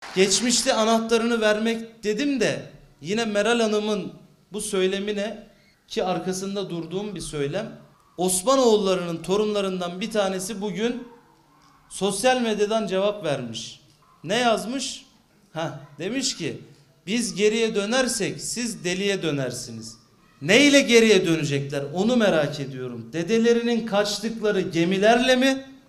Geçmişte anahtarını vermek dedim de yine Meral Hanım'ın bu söylemine, ki arkasında durduğum bir söylem, Osmanoğulları'nın torunlarından bir tanesi bugün sosyal medyadan cevap vermiş. Ne yazmış? Demiş ki biz geriye dönersek siz deliye dönersiniz. Neyle geriye dönecekler onu merak ediyorum. Dedelerinin kaçtıkları gemilerle mi?